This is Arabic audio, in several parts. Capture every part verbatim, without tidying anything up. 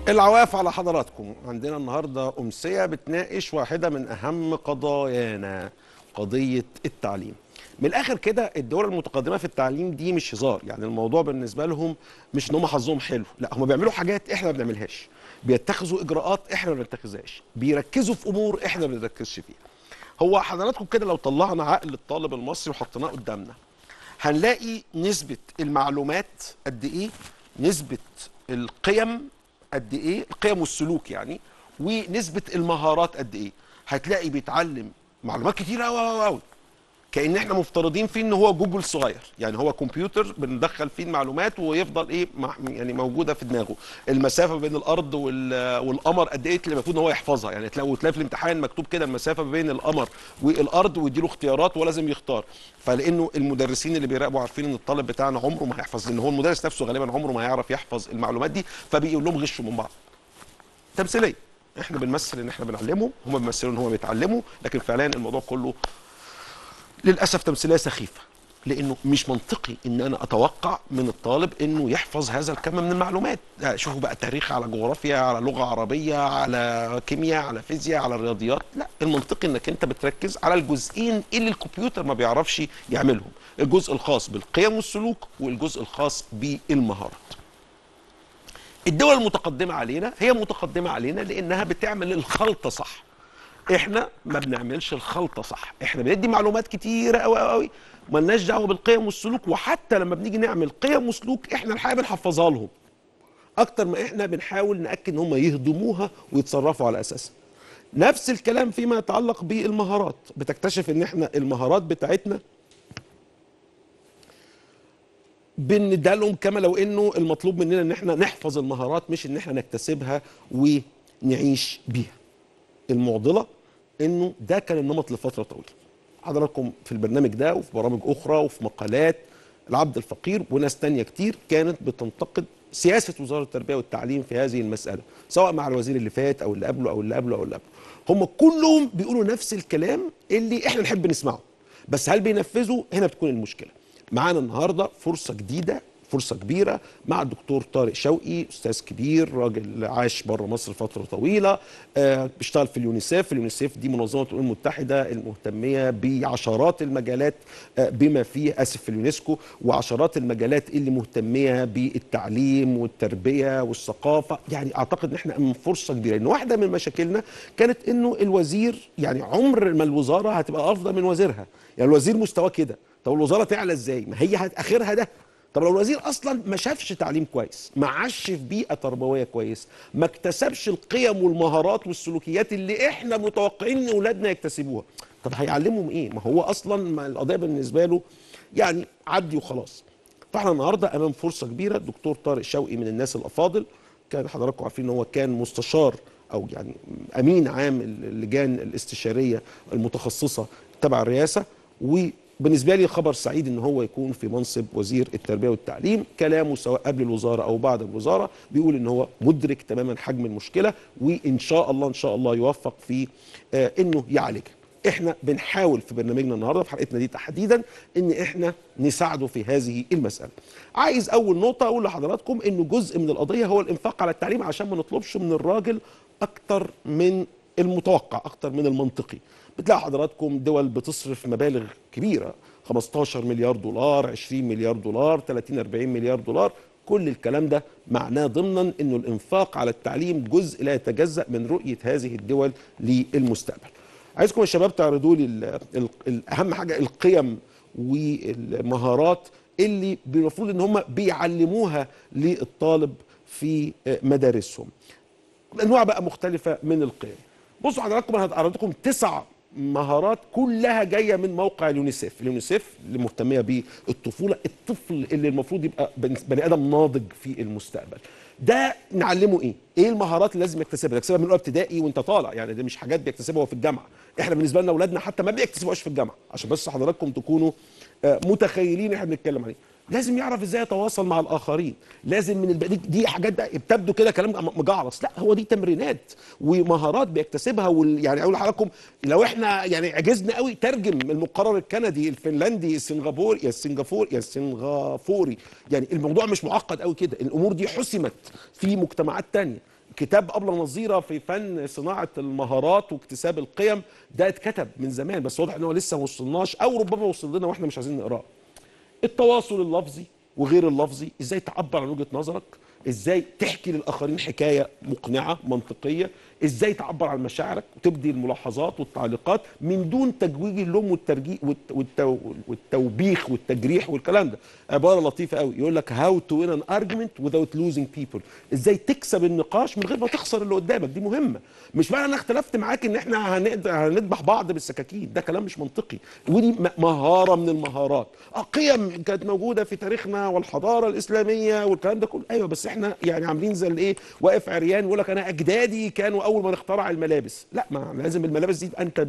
العواف على حضراتكم. عندنا النهارده أمسية بتناقش واحدة من أهم قضايانا، قضية التعليم. من الآخر كده الدول المتقدمة في التعليم دي مش هزار، يعني الموضوع بالنسبة لهم مش إن هم حظهم حلو، لا هم بيعملوا حاجات إحنا ما بنعملهاش، بيتخذوا إجراءات إحنا ما بنتخذهاش، بيركزوا في أمور إحنا ما بنركزش فيها. هو حضراتكم كده لو طلعنا عقل الطالب المصري وحطيناه قدامنا هنلاقي نسبة المعلومات قد إيه، نسبة القيم قد ايه، القيم والسلوك يعني، ونسبه المهارات قد ايه. هتلاقي بيتعلم معلومات كتير قوي قوي قوي، كأن احنا مفترضين فيه ان هو جوجل صغير، يعني هو كمبيوتر بندخل فيه المعلومات ويفضل ايه يعني موجوده في دماغه. المسافه بين الارض والقمر قد ايه اللي المفروض ان هو يحفظها، يعني تلاقي تلاقي في الامتحان مكتوب كده المسافه بين القمر والارض ويديله اختيارات ولازم يختار. فلانه المدرسين اللي بيراقبوا عارفين ان الطالب بتاعنا عمره ما هيحفظ، لان هو المدرس نفسه غالبا عمره ما هيعرف يحفظ المعلومات دي، فبيقول لهم غشوا من بعض. تمثيليه، احنا بنمثل ان احنا بنعلمهم، هم بيمثلوا ان هم بيتعلموا، لكن فعليا الموضوع كله للاسف تمثيليه سخيفه. لانه مش منطقي ان انا اتوقع من الطالب انه يحفظ هذا الكم من المعلومات. شوفوا بقى تاريخ، على جغرافيا، على لغه عربيه، على كيمياء، على فيزياء، على الرياضيات. لا، المنطقي انك انت بتركز على الجزئين اللي الكمبيوتر ما بيعرفش يعملهم، الجزء الخاص بالقيم والسلوك والجزء الخاص بالمهارات. الدول المتقدمه علينا هي متقدمه علينا لانها بتعمل الخلطه صح. احنا ما بنعملش الخلطه صح، احنا بندي معلومات كتيره قوي قوي مالناش دعوه بالقيم والسلوك، وحتى لما بنيجي نعمل قيم وسلوك احنا الحقيقه بنحفظها لهم اكتر ما احنا بنحاول ناكد ان هم يهضموها ويتصرفوا على اساسها. نفس الكلام فيما يتعلق بالمهارات، بتكتشف ان احنا المهارات بتاعتنا بنديها لهم كما لو انه المطلوب مننا ان احنا نحفظ المهارات مش ان احنا نكتسبها ونعيش بيها. المعضله انه ده كان النمط لفتره طويله. حضراتكم في البرنامج ده وفي برامج اخرى وفي مقالات العبد الفقير وناس تانية كتير كانت بتنتقد سياسه وزاره التربيه والتعليم في هذه المساله، سواء مع الوزير اللي فات او اللي قبله او اللي قبله او اللي قبله. هم كلهم بيقولوا نفس الكلام اللي احنا نحب نسمعه، بس هل بينفذوا؟ هنا بتكون المشكله. معانا النهارده فرصه جديده، فرصة كبيرة مع الدكتور طارق شوقي، أستاذ كبير، راجل عاش بره مصر فترة طويلة، آه بيشتغل في اليونيسيف. اليونيسيف دي منظمة الأمم المتحدة المهتمية بعشرات المجالات، آه بما فيه آسف في اليونسكو، وعشرات المجالات اللي مهتمية بالتعليم والتربية والثقافة. يعني أعتقد إن إحنا من فرصة كبيرة، إن واحدة من مشاكلنا كانت إنه الوزير، يعني عمر ما الوزارة هتبقى أفضل من وزيرها، يعني الوزير مستواه كده، طب الوزارة تعلى إزاي؟ ما هي آخرها ده. طب لو الوزير اصلا ما شافش تعليم كويس، ما عاش في بيئه تربويه كويس، ما اكتسبش القيم والمهارات والسلوكيات اللي احنا متوقعين ان اولادنا يكتسبوها، طب هيعلمهم ايه؟ ما هو اصلا ما القضيه بالنسبه له يعني عدي وخلاص. فاحنا النهارده امام فرصه كبيره. الدكتور طارق شوقي من الناس الافاضل، كان حضراتكم عارفين ان هو كان مستشار او يعني امين عام اللجان الاستشاريه المتخصصه تبع الرئاسه، و بالنسبه لي خبر سعيد ان هو يكون في منصب وزير التربيه والتعليم. كلامه سواء قبل الوزاره او بعد الوزاره بيقول ان هو مدرك تماما حجم المشكله، وان شاء الله ان شاء الله يوفق في آه انه يعالجها. احنا بنحاول في برنامجنا النهارده في حلقتنا دي تحديدا ان احنا نساعده في هذه المساله. عايز اول نقطه اقول لحضراتكم انه جزء من القضيه هو الانفاق على التعليم، عشان ما نطلبش من الراجل اكتر من المتوقع، اكتر من المنطقي. بتلاقي حضراتكم دول بتصرف مبالغ كبيره، خمستاشر مليار دولار، عشرين مليار دولار، تلاتين اربعين مليار دولار. كل الكلام ده معناه ضمنا انه الانفاق على التعليم جزء لا يتجزأ من رؤيه هذه الدول للمستقبل. عايزكم يا شباب تعرضوا لي اهم حاجه، القيم والمهارات اللي المفروض ان هم بيعلموها للطالب في مدارسهم. انواع بقى مختلفه من القيم. بصوا حضراتكم، انا هعرض لكم تسع مهارات كلها جايه من موقع اليونيسيف. اليونيسيف اللي مهتميه بالطفوله، الطفل اللي المفروض يبقى بني ادم ناضج في المستقبل. ده نعلمه ايه؟ ايه المهارات اللي لازم يكتسبها؟ يكتسبها من اولى ابتدائي وانت طالع، يعني دي مش حاجات بيكتسبها في الجامعه. احنا بالنسبه لنا اولادنا حتى ما بيكتسبوهاش في الجامعه، عشان بس حضراتكم تكونوا متخيلين احنا بنتكلم عليه. لازم يعرف ازاي يتواصل مع الاخرين، لازم من الب... دي حاجات بتبدو كده كلام مجعلص، لا هو دي تمرينات ومهارات بيكتسبها. وال... يعني اقول لحضراتكم لو احنا يعني عجزنا قوي ترجم المقرر الكندي، الفنلندي، السنغافوري يا السنغافور يا السنغافوري، يعني الموضوع مش معقد قوي كده، الامور دي حسمت في مجتمعات تانية. كتاب أبلة نظيرة في فن صناعة المهارات واكتساب القيم، ده اتكتب من زمان بس واضح ان هو لسه ما وصلناش او ربما وصل لنا واحنا مش عايزين نقراه. التواصل اللفظي وغير اللفظي، ازاي تعبر عن وجهة نظرك، ازاي تحكي للاخرين حكايه مقنعه منطقيه، ازاي تعبر عن مشاعرك وتبدي الملاحظات والتعليقات من دون تجويج اللوم والترجيح والتوبيخ والتجريح والكلام ده. عباره لطيفه قوي يقول لك هاو تو وين ان ارجيومنت without losing people، ازاي تكسب النقاش من غير ما تخسر اللي قدامك. دي مهمه. مش معنى انا اختلفت معاك ان احنا هنقدر هنذبح بعض بالسكاكين، ده كلام مش منطقي، ودي مهاره من المهارات. اه قيم كانت موجوده في تاريخنا والحضاره الاسلاميه والكلام ده كله، ايوه بس احنا يعني عاملين زي الايه، واقف عريان ويقول لك انا اجدادي كانوا اول ما اخترع الملابس. لا، ما لازم الملابس دي انت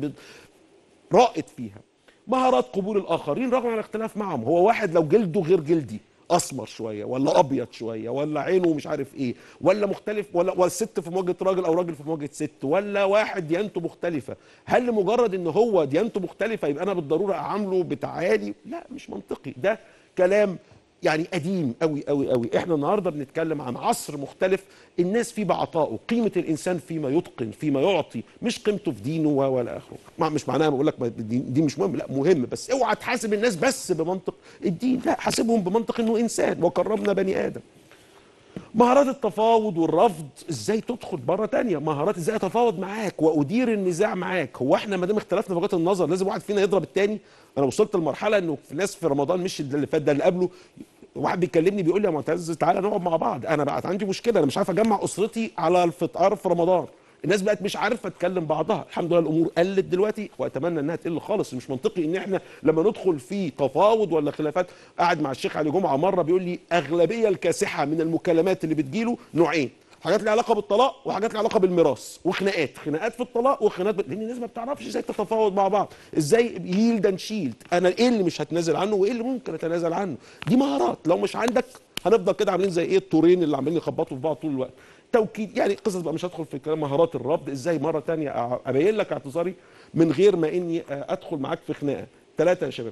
رائد فيها. مهارات قبول الاخرين رغم الاختلاف معهم. هو واحد لو جلده غير جلدي، اسمر شويه ولا ابيض شويه ولا عينه مش عارف ايه ولا مختلف، ولا والست في مواجهه راجل او راجل في مواجهه ست، ولا واحد ديانته مختلفه، هل لمجرد ان هو ديانته مختلفه يبقى انا بالضروره اعامله بتعالي؟ لا، مش منطقي. ده كلام يعني قديم قوي قوي قوي. احنا النهارده بنتكلم عن عصر مختلف، الناس فيه بعطائه، قيمه الانسان فيما يتقن، فيما يعطي، مش قيمته في دينه ولا اخره. مع مش معناها بقول لك دي مش مهم، لا مهم، بس اوعى تحاسب الناس بس بمنطق الدين، لا حاسبهم بمنطق انه انسان وكرمنا بني ادم. مهارات التفاوض والرفض، ازاي تدخل بره تانية، مهارات ازاي اتفاوض معاك وادير النزاع معاك. هو احنا ما دام اختلفنا في وجهات النظر لازم واحد فينا يضرب التاني؟ انا وصلت لمرحله انه في ناس في رمضان، مش اللي فات ده اللي قبله، واحد بيكلمني بيقول لي يا معتز تعالى نقعد مع بعض، انا بقت عندي مشكله، انا مش عارف اجمع اسرتي على الفطار في رمضان، الناس بقت مش عارفه تكلم بعضها. الحمد لله الامور قلت دلوقتي واتمنى انها تقل خالص. مش منطقي ان احنا لما ندخل في تفاوض ولا خلافات. قاعد مع الشيخ علي جمعه مره بيقول لي اغلبيه الكاسحه من المكالمات اللي بتجيله نوعين، حاجات لها علاقه بالطلاق وحاجات لها علاقه بالميراث، وخناقات، خناقات في الطلاق وخناقات ب... لان الناس ما بتعرفش ازاي تتفاوض مع بعض، ازاي ييلد اند شيلد، انا ايه اللي مش هتنازل عنه وايه اللي ممكن اتنازل عنه. دي مهارات لو مش عندك هنفضل كده عاملين زي ايه الطورين اللي عمالين يخبطوا في بعض طول الوقت. توكيد يعني قصص بقى، مش هدخل في كلام مهارات الرفض، ازاي مره ثانيه ابين لك اعتذاري من غير ما اني ادخل معاك في خناقه. ثلاثه يا شباب،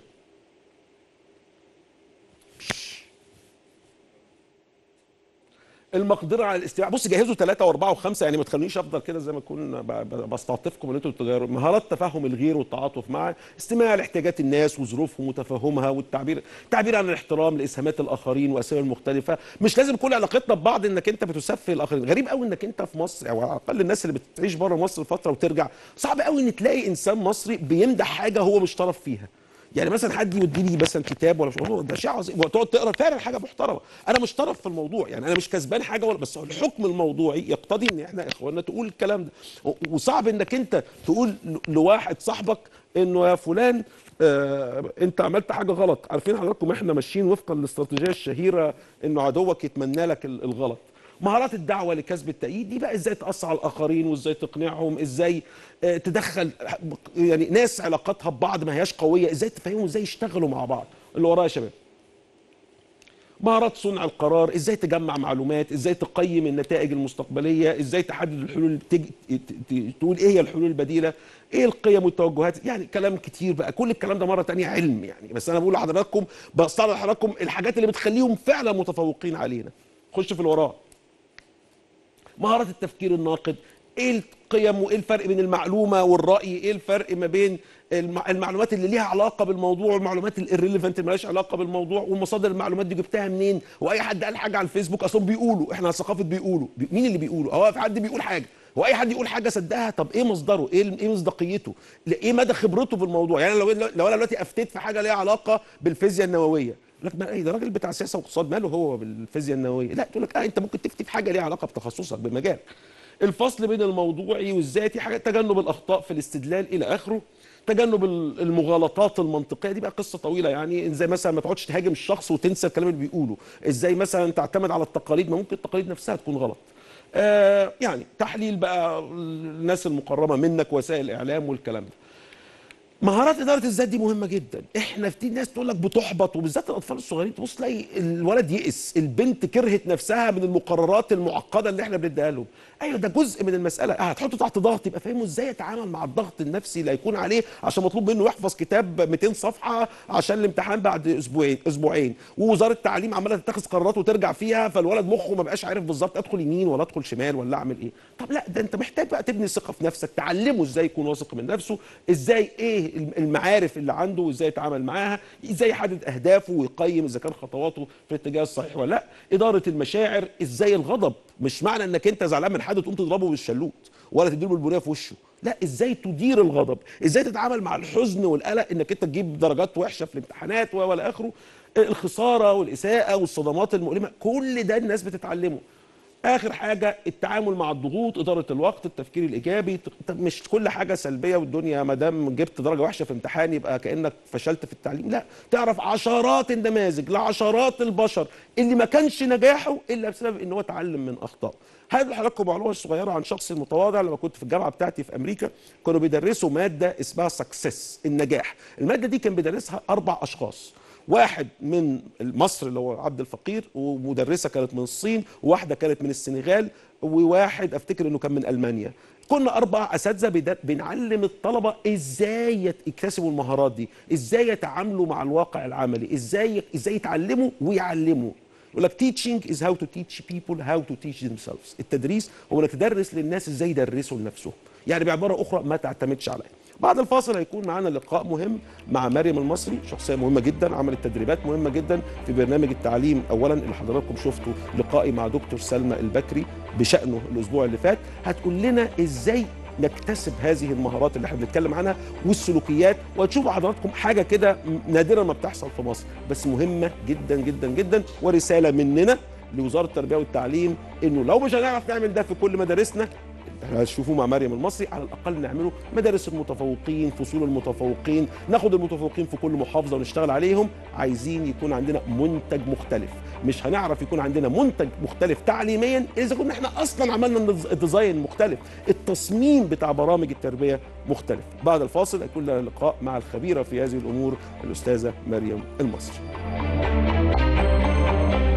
المقدره على الاستماع. بص جهزوا ثلاثه واربعه وخمسه، يعني ما تخلونيش افضل كده زي ما اكون بستعطفكم ان انتوا تغيروا. مهارات تفهم الغير والتعاطف معه، استماع لاحتياجات الناس وظروفهم وتفهمها، والتعبير التعبير عن الاحترام لاسهامات الاخرين واسئله المختلفه. مش لازم كل علاقتنا ببعض انك انت بتسفه الاخرين. غريب قوي انك انت في مصر او على الاقل الناس اللي بتعيش بره مصر فتره وترجع، صعب قوي ان تلاقي انسان مصري بيمدح حاجه هو مش طرف فيها. يعني مثلا حد يودي لي مثلا كتاب ولا مش، ده شيء عظيم وتقعد تقرا فعلا حاجه محترمه، انا مش طرف في الموضوع، يعني انا مش كسبان حاجه ولا، بس الحكم الموضوعي يقتضي ان احنا اخواننا تقول الكلام ده. وصعب انك انت تقول لواحد صاحبك انه يا فلان آه انت عملت حاجه غلط. عارفين حضراتكم احنا ماشيين وفقا للاستراتيجيه الشهيره انه عدوك يتمنى لك الغلط. مهارات الدعوه لكسب التأييد دي بقى، ازاي تأثر على الاخرين وازاي تقنعهم، ازاي آه تدخل يعني ناس علاقاتها ببعض ما هياش قويه، ازاي تفهمهم ازاي يشتغلوا مع بعض. اللي ورايا يا شباب، مهارات صنع القرار، ازاي تجمع معلومات، ازاي تقيم النتائج المستقبليه، ازاي تحدد الحلول، تج... تقول ايه هي الحلول البديله، ايه القيم والتوجهات. يعني كلام كتير بقى، كل الكلام ده مره تانية علم يعني، بس انا بقول لحضراتكم بستعرض لحضراتكم الحاجات اللي بتخليهم فعلا متفوقين علينا. خش في الوراء. مهارات التفكير الناقد، ايه القيم وايه الفرق بين المعلومه والراي، ايه الفرق ما بين المعلومات اللي ليها علاقه بالموضوع والمعلومات الريليفنت اللي مالهاش علاقه بالموضوع، ومصادر المعلومات دي جبتها منين، واي حد قال حاجه على الفيسبوك اصلا بيقولوا احنا ثقافه بيقولوا، مين اللي بيقولوا؟ هو في حد بيقول حاجه، هو اي حد يقول حاجه صدقها؟ طب ايه مصدره؟ ايه ايه مصداقيته؟ ايه مدى خبرته في الموضوع؟ يعني لو لو انا دلوقتي افتيت في حاجه ليها علاقه بالفيزياء النوويه، لك ما ايه ده راجل بتاع سياسه واقتصاد ماله هو بالفيزياء النوويه؟ لا، تقول لك اه انت ممكن تفتي في حاجه ليها علاقه بتخصصك بمجالك. الفصل بين الموضوعي والذاتي، حاجات تجنب الاخطاء في الاستدلال الى اخره. تجنب المغالطات المنطقيه، دي بقى قصه طويله يعني، زي مثلا ما تقعدش تهاجم الشخص وتنسى الكلام اللي بيقوله، ازاي مثلا تعتمد على التقاليد، ما ممكن التقاليد نفسها تكون غلط. آه يعني تحليل بقى الناس المقربه منك، وسائل الاعلام والكلام ده. مهارات اداره الذات دي مهمه جدا. احنا في ناس تقول لك بتحبط، وبالذات الاطفال الصغيرين، تبص تلاقي الولد يئس، البنت كرهت نفسها من المقررات المعقده اللي احنا بنديها لهم. ايوه ده جزء من المساله. هتحطه تحت ضغط يبقى فاهمه ازاي يتعامل مع الضغط النفسي اللي هيكون عليه عشان مطلوب منه يحفظ كتاب مئتين صفحه عشان الامتحان بعد اسبوعين اسبوعين ووزاره التعليم عماله تتخذ قرارات وترجع فيها، فالولد مخه ما بقاش عارف بالظبط ادخل يمين ولا ادخل شمال ولا اعمل ايه. طب لا، ده انت محتاج بقى تبني ثقه في نفسك، تعلمه ازاي يكون واثق من نفسه، ازاي ايه المعارف اللي عنده وازاي يتعامل معاها، ازاي يحدد اهدافه ويقيم اذا كان خطواته في الاتجاه الصحيح ولا لا، اداره المشاعر، ازاي الغضب مش معنى انك انت زعلان من حد تقوم تضربه بالشلوت ولا تديله بالبنيه في وشه، لا، ازاي تدير الغضب، ازاي تتعامل مع الحزن والقلق انك انت تجيب درجات وحشه في الامتحانات والى اخره، الخساره والاساءه والصدمات المؤلمه، كل ده الناس بتتعلمه. اخر حاجه التعامل مع الضغوط، اداره الوقت، التفكير الايجابي. مش كل حاجه سلبيه والدنيا ما دام جبت درجه وحشه في امتحان يبقى كانك فشلت في التعليم، لا، تعرف عشرات النماذج لعشرات البشر اللي ما كانش نجاحه الا بسبب ان هو اتعلم من اخطائه. هذه لحضراتكم معلومه صغيره عن شخصي المتواضع. لما كنت في الجامعه بتاعتي في امريكا كانوا بيدرسوا ماده اسمها سكسس، النجاح. الماده دي كان بيدرسها اربع اشخاص، واحد من مصر اللي هو عبد الفقير، ومدرسه كانت من الصين، وواحده كانت من السنغال، وواحد افتكر انه كان من المانيا. كنا اربع اساتذه بنعلم الطلبه ازاي يكتسبوا المهارات دي، ازاي يتعاملوا مع الواقع العملي، ازاي ازاي يتعلموا ويعلموا. يقول لك teaching is how to teach people how to teach themselves. التدريس هو انك تدرس للناس ازاي يدرسوا لنفسهم، يعني بعباره اخرى ما تعتمدش عليا. بعد الفاصل هيكون معانا لقاء مهم مع مريم المصري، شخصيه مهمه جدا، عملت تدريبات مهمه جدا في برنامج التعليم اولا اللي حضراتكم شفتوا لقائي مع دكتور سلمى البكري بشانه الاسبوع اللي فات. هتقول لنا ازاي نكتسب هذه المهارات اللي احنا بنتكلم عنها والسلوكيات، وهتشوفوا حضراتكم حاجه كده نادرا ما بتحصل في مصر بس مهمه جدا جدا جدا، ورساله مننا لوزاره التربيه والتعليم انه لو مش هنعرف نعمل ده في كل مدارسنا، احنا هنشوفوه مع مريم المصري، على الاقل نعمله مدارس المتفوقين، فصول المتفوقين، ناخد المتفوقين في كل محافظه ونشتغل عليهم. عايزين يكون عندنا منتج مختلف. مش هنعرف يكون عندنا منتج مختلف تعليميا اذا كنا احنا اصلا عملنا الديزاين مختلف، التصميم بتاع برامج التربيه مختلف. بعد الفاصل هيكون لنا لقاء مع الخبيره في هذه الامور الاستاذه مريم المصري.